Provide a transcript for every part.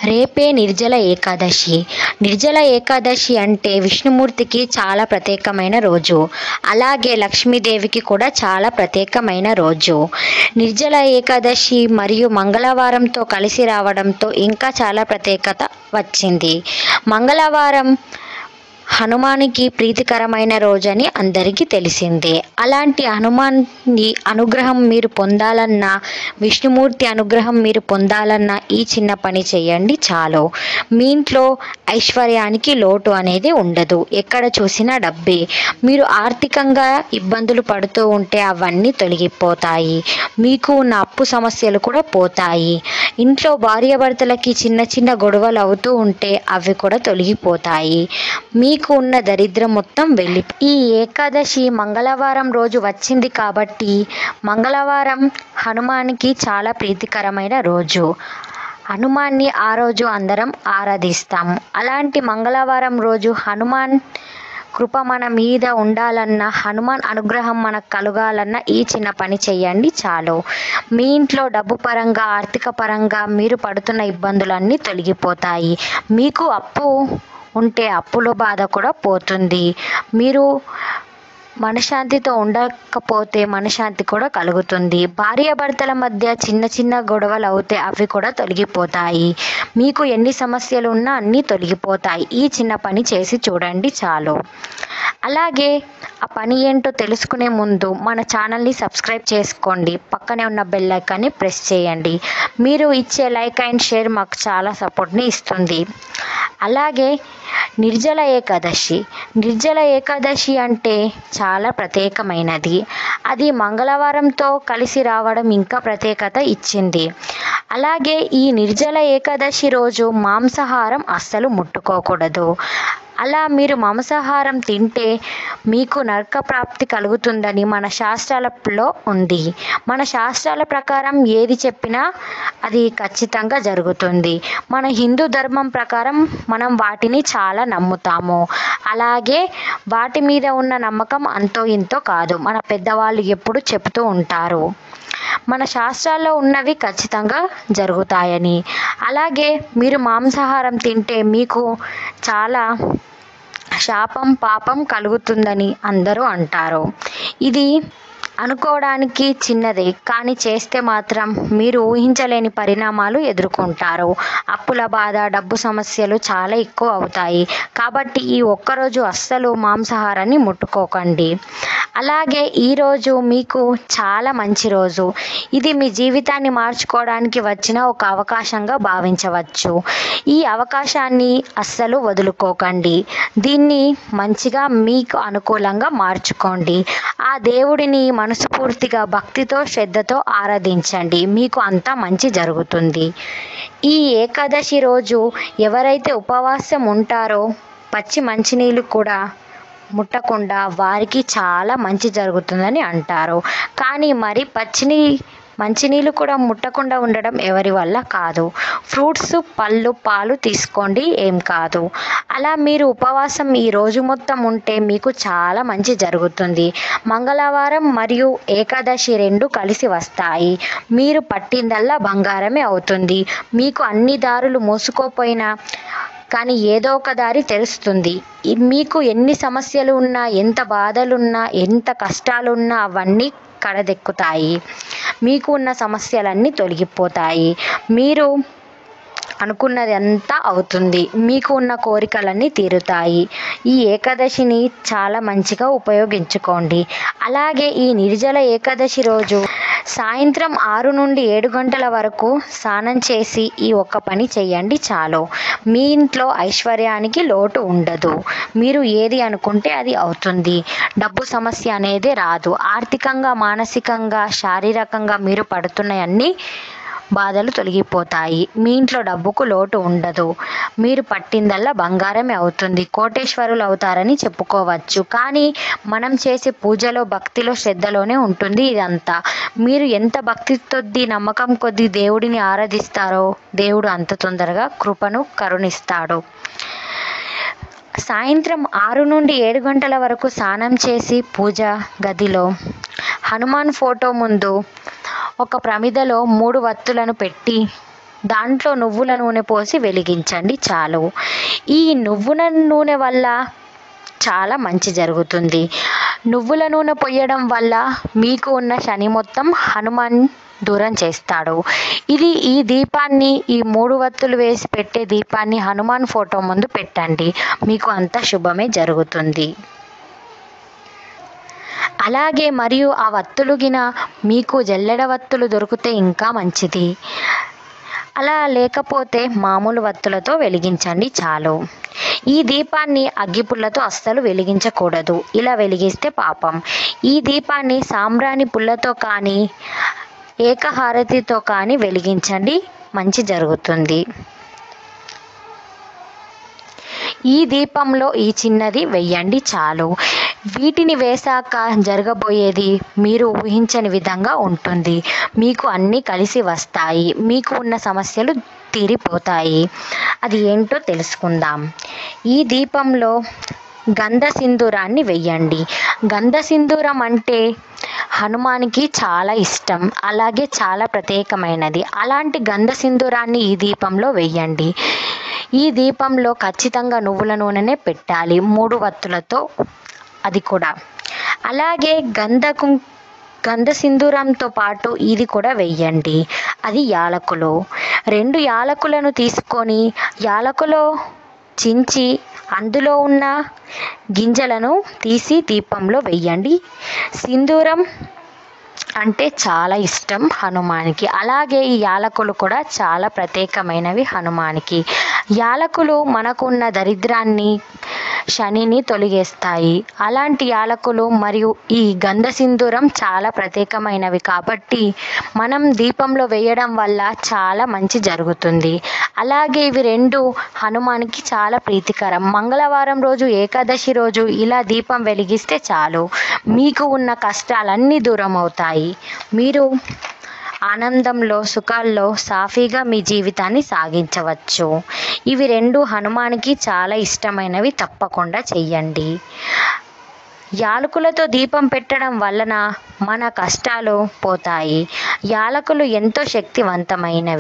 రేపే నిర్జల ఏకాదశి. నిర్జల ఏకాదశి అంటే విష్ణుమూర్తికి చాలా ప్రత్యేకమైన రోజు. అలాగే లక్ష్మీదేవికి కూడా చాలా ప్రత్యేకమైన రోజు. నిర్జల ఏకాదశి మరియు మంగళవారంతో కలిసి రావడంతో ఇంకా చాలా ప్రత్యేకత వచ్చింది. మంగళవారం హనుమానికి ప్రీతికరమైన రోజని అందరికీ తెలిసిందే. అలాంటి హనుమాన్ని అనుగ్రహం మీరు పొందాలన్నా, విష్ణుమూర్తి అనుగ్రహం మీరు పొందాలన్నా ఈ చిన్న పని చేయండి చాలు. మీ ఇంట్లో ఐశ్వర్యానికి లోటు అనేది ఉండదు. ఎక్కడ చూసినా డబ్బే. మీరు ఆర్థికంగా ఇబ్బందులు పడుతూ ఉంటే అవన్నీ తొలగిపోతాయి. మీకు ఉన్న అప్పు సమస్యలు కూడా పోతాయి. ఇంట్లో భార్యాభర్తలకి చిన్న చిన్న గొడవలు అవుతూ ఉంటే అవి కూడా తొలగిపోతాయి. మీకు ఉన్న దరిద్రం మొత్తం ఈ ఏకాదశి మంగళవారం రోజు వచ్చింది కాబట్టి మంగళవారం హనుమానికి చాలా ప్రీతికరమైన రోజు. హనుమాన్ని ఆ రోజు అందరం ఆరాధిస్తాము. అలాంటి మంగళవారం రోజు హనుమాన్ కృప మన మీద ఉండాలన్నా, హనుమాన్ అనుగ్రహం మనకు కలగాలన్నా ఈ చిన్న పని చేయండి చాలు. మీ ఇంట్లో డబ్బు పరంగా, ఆర్థిక పరంగా మీరు పడుతున్న ఇబ్బందులన్నీ తొలగిపోతాయి. మీకు అప్పు ఉంటే అప్పుల బాధ కూడా పోతుంది. మీరు మనశ్శాంతితో ఉండకపోతే మనశ్శాంతి కూడా కలుగుతుంది. భార్యాభర్తల మధ్య చిన్న చిన్న గొడవలు అవుతే అవి కూడా తొలగిపోతాయి. మీకు ఎన్ని సమస్యలు ఉన్నా అన్నీ తొలగిపోతాయి. ఈ చిన్న పని చేసి చూడండి చాలు. అలాగే ఆ పని ఏంటో తెలుసుకునే ముందు మన ఛానల్ని సబ్స్క్రైబ్ చేసుకోండి. పక్కనే ఉన్న బెల్ ఐకాన్ని ప్రెస్ చేయండి. మీరు ఇచ్చే లైక్ అండ్ షేర్ మాకు చాలా సపోర్ట్ని ఇస్తుంది. అలాగే నిర్జల ఏకాదశి. నిర్జల ఏకాదశి అంటే చాలా ప్రత్యేకమైనది. అది మంగళవారంతో కలిసి రావడం ఇంకా ప్రత్యేకత ఇచ్చింది. అలాగే ఈ నిర్జల ఏకాదశి రోజు మాంసాహారం అస్సలు ముట్టుకోకూడదు. అలా మీరు మాంసాహారం తింటే మీకు నరక ప్రాప్తి కలుగుతుందని మన శాస్త్రాలలో ఉంది. మన శాస్త్రాల ప్రకారం ఏది చెప్పినా అది ఖచ్చితంగా జరుగుతుంది. మన హిందూ ధర్మం ప్రకారం మనం వాటిని చాలా నమ్ముతాము. అలాగే వాటి మీద ఉన్న నమ్మకం అంతో ఇంతో కాదు. మన పెద్దవాళ్ళు ఎప్పుడు చెబుతూ ఉంటారు మన శాస్త్రాల్లో ఉన్నవి ఖచ్చితంగా జరుగుతాయని. అలాగే మీరు మాంసాహారం తింటే మీకు చాలా శాపం, పాపం కలుగుతుందని అందరూ అంటారు. ఇది అనుకోవడానికి చిన్నదే, కానీ చేస్తే మాత్రం మీరు ఊహించలేని పరిణామాలు ఎదుర్కొంటారు. అప్పుల బాధ, డబ్బు సమస్యలు చాలా ఎక్కువ అవుతాయి. కాబట్టి ఈ ఒక్కరోజు అస్సలు మాంసాహారాన్ని ముట్టుకోకండి. అలాగే ఈరోజు మీకు చాలా మంచి రోజు. ఇది మీ జీవితాన్ని మార్చుకోవడానికి వచ్చిన ఒక అవకాశంగా భావించవచ్చు. ఈ అవకాశాన్ని అస్సలు వదులుకోకండి. దీన్ని మంచిగా మీకు అనుకూలంగా మార్చుకోండి. ఆ దేవుడిని మనస్ఫూర్తిగా భక్తితో, శ్రద్ధతో ఆరాధించండి. మీకు అంతా మంచి జరుగుతుంది. ఈ ఏకాదశి రోజు ఎవరైతే ఉపవాసం ఉంటారో పచ్చి మంచినీళ్ళు కూడా ముట్టకుండా వారికి చాలా మంచి జరుగుతుందని అంటారు. కానీ మరి మంచినీళ్ళు కూడా ముట్టకుండా ఉండడం ఎవరి వల్ల కాదు. ఫ్రూట్స్, పళ్ళు, పాలు తీసుకోండి, ఏం కాదు. అలా మీరు ఉపవాసం ఈ రోజు మొత్తం ఉంటే మీకు చాలా మంచి జరుగుతుంది. మంగళవారం మరియు ఏకాదశి రెండు కలిసి వస్తాయి. మీరు పట్టిందల్లా బంగారమే అవుతుంది. మీకు అన్ని దారులు మోసుకోపోయినా కానీ ఏదో ఒక దారి తెలుస్తుంది. మీకు ఎన్ని సమస్యలు ఉన్నా, ఎంత బాధలున్నా, ఎంత కష్టాలున్నా అవన్నీ కడదెక్కుతాయి. మీకు ఉన్న సమస్యలన్నీ తొలగిపోతాయి. మీరు అనుకున్నది అంతా అవుతుంది. మీకు ఉన్న కోరికలన్నీ తీరుతాయి. ఈ ఏకాదశిని చాలా మంచిగా ఉపయోగించుకోండి. అలాగే ఈ నిర్జల ఏకాదశి రోజు సాయంత్రం 6 నుండి 7 గంటల వరకు స్నానం చేసి ఈ ఒక్క పని చేయండి చాలు. మీ ఇంట్లో ఐశ్వర్యానికి లోటు ఉండదు. మీరు ఏది అనుకుంటే అది అవుతుంది. డబ్బు సమస్య అనేది రాదు. ఆర్థికంగా, మానసికంగా, శారీరకంగా మీరు పడుతున్న అన్ని బాధలు తొలగిపోతాయి. మీ ఇంట్లో డబ్బుకు లోటు ఉండదు. మీరు పట్టిందల్లా బంగారమే అవుతుంది. కోటేశ్వరులు అవుతారని చెప్పుకోవచ్చు. కానీ మనం చేసే పూజలో, భక్తిలో, శ్రద్ధలోనే ఉంటుంది ఇదంతా. మీరు ఎంత భక్తి కొద్దీ, నమ్మకం కొద్దీ దేవుడిని ఆరాధిస్తారో దేవుడు అంత తొందరగా కృపను కరుణిస్తాడు. సాయంత్రం 6 నుండి 7 గంటల వరకు స్నానం చేసి పూజ గదిలో హనుమాన్ ఫోటో ముందు ఒక ప్రమిదలో 3 వత్తులను పెట్టి దాంట్లో నువ్వుల నూనె పోసి వెలిగించండి చాలు. ఈ నువ్వుల నూనె వల్ల చాలా మంచి జరుగుతుంది. నువ్వుల నూనె పొయ్యడం వల్ల మీకు ఉన్న శని మొత్తం హనుమాన్ దూరం చేస్తాడు. ఈ దీపాన్ని, ఈ 3 వత్తులు వేసి పెట్టే దీపాన్ని హనుమాన్ ఫోటో ముందు పెట్టండి. మీకు అంతా శుభమే జరుగుతుంది. అలాగే మరియు ఆ వత్తులు గిన మీకు జల్లెడ వత్తులు దొరికితే ఇంకా మంచిది. అలా లేకపోతే మామూలు వత్తులతో వెలిగించండి చాలు. ఈ దీపాన్ని అగ్గిపుల్లతో అస్సలు వెలిగించకూడదు. ఇలా వెలిగిస్తే పాపం. ఈ దీపాన్ని సాంబ్రాణి పుల్లతో కానీ ఏకహారతితో కానీ వెలిగించండి, మంచి జరుగుతుంది. ఈ దీపంలో ఈ చిన్నది వెయ్యండి చాలు. వీటిని వేశాక జరగబోయేది మీరు ఊహించని విధంగా ఉంటుంది. మీకు అన్నీ కలిసి వస్తాయి. మీకు ఉన్న సమస్యలు తీరిపోతాయి. అది ఏంటో తెలుసుకుందాం. ఈ దీపంలో గంధ సింధూరాన్ని వెయ్యండి. గంధ సింధూరం అంటే హనుమానికి చాలా ఇష్టం, అలాగే చాలా ప్రత్యేకమైనది. అలాంటి గంధ సింధూరాన్ని ఈ దీపంలో వెయ్యండి. ఈ దీపంలో ఖచ్చితంగా నువ్వుల నూనెనే పెట్టాలి, 3 వత్తులతో, అది కూడా. అలాగే గంధ సింధూరంతో పాటు ఇది కూడా వెయ్యండి. అది యాలకులు. 2 యాలకులను తీసుకొని యాలకులో చించి అందులో ఉన్న గింజలను తీసి దీపంలో వెయ్యండి. సింధూరం అంటే చాలా ఇష్టం హనుమానికి. అలాగే ఈ యాలకులు కూడా చాలా ప్రత్యేకమైనవి హనుమానికి. యాలకులు మనకున్న దరిద్రాన్ని, శనిని తొలగేస్తాయి. అలాంటి యాలకులు మరియు ఈ గంధ సింధూరం చాలా ప్రత్యేకమైనవి కాబట్టి మనం దీపంలో వేయడం వల్ల చాలా మంచి జరుగుతుంది. అలాగే ఇవి 2 హనుమానికి చాలా ప్రీతికరం. మంగళవారం రోజు, ఏకాదశి రోజు ఇలా దీపం వెలిగిస్తే చాలు, మీకు ఉన్న కష్టాలన్నీ దూరం అవుతాయి. మీరు ఆనందంలో, సుఖాల్లో సాఫీగా మీ జీవితాన్ని సాగించవచ్చు. ఇవి 2 హనుమానికి చాలా ఇష్టమైనవి. తప్పకుండా చెయ్యండి. యాలకులతో దీపం పెట్టడం వలన మన కష్టాలు పోతాయి. యాలకులు ఎంతో శక్తివంతమైనవి.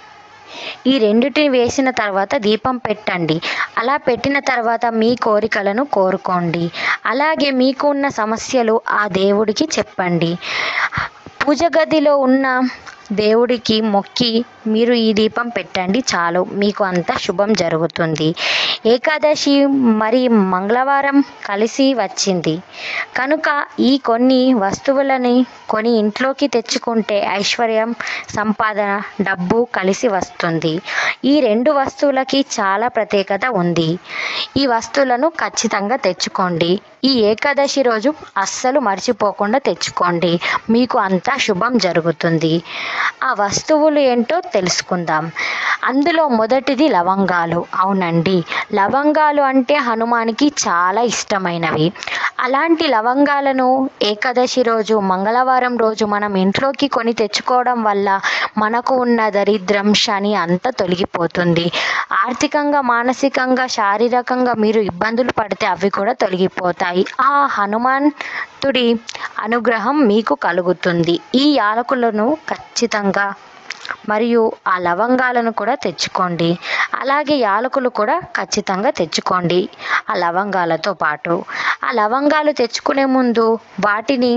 ఈ 2టిని వేసిన తర్వాత దీపం పెట్టండి. అలా పెట్టిన తర్వాత మీ కోరికలను కోరుకోండి. అలాగే మీకు ఉన్న సమస్యలు ఆ దేవుడికి చెప్పండి. పూజ గదిలో ఉన్న దేవుడికి మొక్కి మీరు ఈ దీపం పెట్టండి చాలు, మీకు అంతా శుభం జరుగుతుంది. ఏకాదశి మరి మంగళవారం కలిసి వచ్చింది కనుక ఈ కొన్ని వస్తువులని కొని ఇంట్లోకి తెచ్చుకుంటే ఐశ్వర్యం, సంపాదన, డబ్బు కలిసి వస్తుంది. ఈ 2 వస్తువులకి చాలా ప్రత్యేకత ఉంది. ఈ వస్తువులను ఖచ్చితంగా తెచ్చుకోండి. ఈ ఏకాదశి రోజు అస్సలు మర్చిపోకుండా తెచ్చుకోండి, మీకు అంతా శుభం జరుగుతుంది. ఆ వస్తువులు ఏంటో తెలుసుకుందాం. అందులో మొదటిది లవంగాలు. అవునండి, లవంగాలు అంటే హనుమానికి చాలా ఇష్టమైనవి. అలాంటి లవంగాలను ఏకాదశి రోజు, మంగళవారం రోజు మనం ఇంట్లోకి కొని తెచ్చుకోవడం వల్ల మనకు ఉన్న దరిద్రం, శని అంతా తొలగిపోతుంది. ఆర్థికంగా, మానసికంగా, శారీరకంగా మీరు ఇబ్బందులు పడితే అవి కూడా తొలగిపోతాయి. ఆ హనుమంతుడి అనుగ్రహం మీకు కలుగుతుంది. ఈ యాలకులను ఖచ్చితంగా మరియు ఆ లవంగాలను కూడా తెచ్చుకోండి. అలాగే యాలకులు కూడా ఖచ్చితంగా తెచ్చుకోండి ఆ లవంగాలతో పాటు. ఆ లవంగాలు తెచ్చుకునే ముందు వాటిని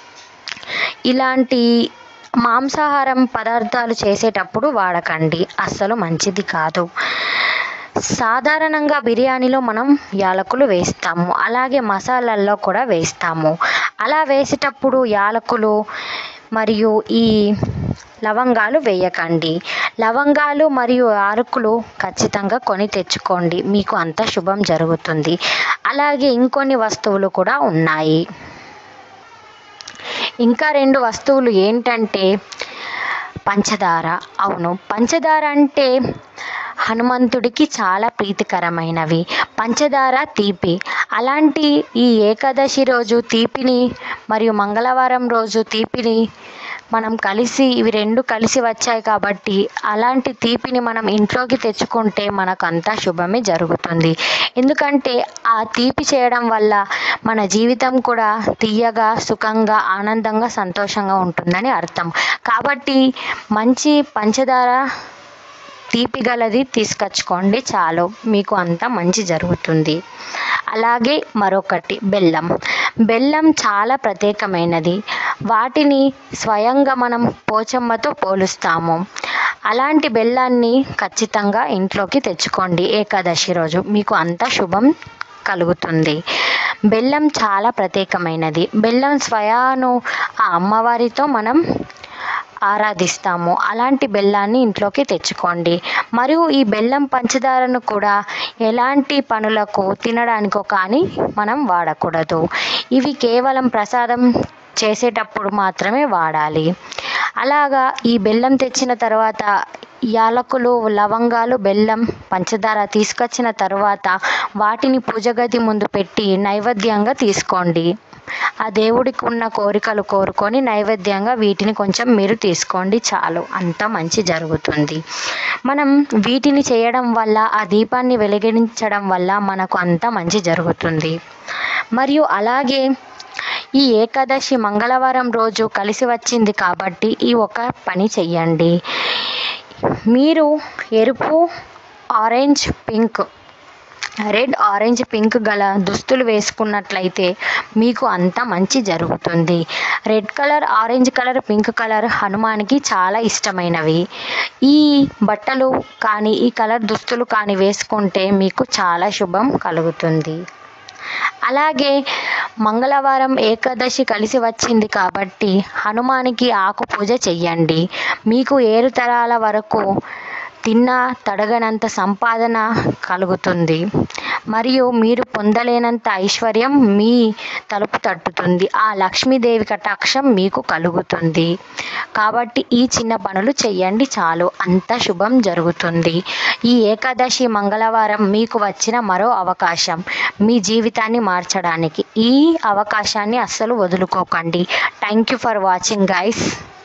ఇలాంటి మాంసాహారం పదార్థాలు చేసేటప్పుడు వాడకండి, అస్సలు మంచిది కాదు. సాధారణంగా బిర్యానీలో మనం యాలకులు వేస్తాము, అలాగే మసాలాల్లో కూడా వేస్తాము. అలా వేసేటప్పుడు యాలకులు మరియు ఈ లవంగాలు వేయకండి. లవంగాలు మరియు యాలకులు ఖచ్చితంగా కొని తెచ్చుకోండి, మీకు అంత శుభం జరుగుతుంది. అలాగే ఇంకొన్ని వస్తువులు కూడా ఉన్నాయి. ఇంకా 2 వస్తువులు ఏంటంటే పంచదార. అవును, పంచదార అంటే హనుమంతుడికి చాలా ప్రీతికరమైనవి. పంచదార, తీపి. అలాంటి ఈ ఏకాదశి రోజు తీపిని మరియు మంగళవారం రోజు తీపిని మనం కలిసి, ఇవి 2 కలిసి వచ్చాయి కాబట్టి అలాంటి తీపిని మనం ఇంట్లోకి తెచ్చుకుంటే మనకు అంతా శుభమే జరుగుతుంది. ఎందుకంటే ఆ తీపి చేయడం వల్ల మన జీవితం కూడా తీయగా, సుఖంగా, ఆనందంగా, సంతోషంగా ఉంటుందని అర్థం. కాబట్టి మంచి పంచదార తీపి గలది తీసుకొచ్చుకోండి చాలు, మీకు అంత మంచి జరుగుతుంది. అలాగే మరొకటి బెల్లం చాలా ప్రత్యేకమైనది. వాటిని స్వయంగా మనం పోచమ్మతో పోలుస్తాము. అలాంటి బెల్లాన్ని ఖచ్చితంగా ఇంట్లోకి తెచ్చుకోండి. ఏకాదశి రోజు మీకు అంత శుభం కలుగుతుంది. బెల్లం చాలా ప్రత్యేకమైనది. బెల్లం స్వయాను ఆ అమ్మవారితో మనం ఆరాధిస్తాము. అలాంటి బెల్లాన్ని ఇంట్లోకి తెచ్చుకోండి. మరియు ఈ బెల్లం పంచదారను కూడా ఎలాంటి పనులకు తినడానికో కానీ మనం వాడకూడదు. ఇవి కేవలం ప్రసాదం చేసేటప్పుడు మాత్రమే వాడాలి. అలాగా ఈ బెల్లం తెచ్చిన తర్వాత యాలకులు, లవంగాలు, బెల్లం, పంచదార తీసుకొచ్చిన తర్వాత వాటిని పూజ గది ముందు పెట్టి నైవేద్యంగా తీసుకోండి. ఆ దేవుడికి ఉన్న కోరికలు కోరుకొని నైవేద్యంగా వీటిని కొంచెం మీరు తీసుకోండి చాలు, అంత మంచి జరుగుతుంది. మనం వీటిని చేయడం వల్ల, ఆ దీపాన్ని వెలిగించడం వల్ల మనకు అంత మంచి జరుగుతుంది. మరియు అలాగే ఈ ఏకాదశి మంగళవారం రోజు కలిసి వచ్చింది కాబట్టి ఈ ఒక పని చెయ్యండి. మీరు ఎరుపు, orange, pink, red, orange, pink గల దుస్తులు వేసుకున్నట్లయితే మీకు అంత మంచి జరుగుతుంది. Red colour, orange colour, pink colour హనుమానికి చాలా ఇష్టమైనవి. ఈ బట్టలు కానీ, ఈ కలర్ దుస్తులు కానీ వేసుకుంటే మీకు చాలా శుభం కలుగుతుంది. అలాగే మంగళవారం ఏకాదశి కలిసి వచ్చింది కాబట్టి హనుమానికి ఆకు పూజ చెయ్యండి. మీకు 7 తరాల వరకు తిన్నా తడగనంత సంపాదన కలుగుతుంది. మరియు మీరు పొందలేనంత ఐశ్వర్యం మీ తలుపు తట్టుతుంది. ఆ లక్ష్మీదేవి కటాక్షం మీకు కలుగుతుంది. కాబట్టి ఈ చిన్న పనులు చెయ్యండి చాలు, అంత శుభం జరుగుతుంది. ఈ ఏకాదశి మంగళవారం మీకు వచ్చిన మరో అవకాశం మీ జీవితాన్ని మార్చడానికి. ఈ అవకాశాన్ని అస్సలు వదులుకోకండి. Thank you for watching guys.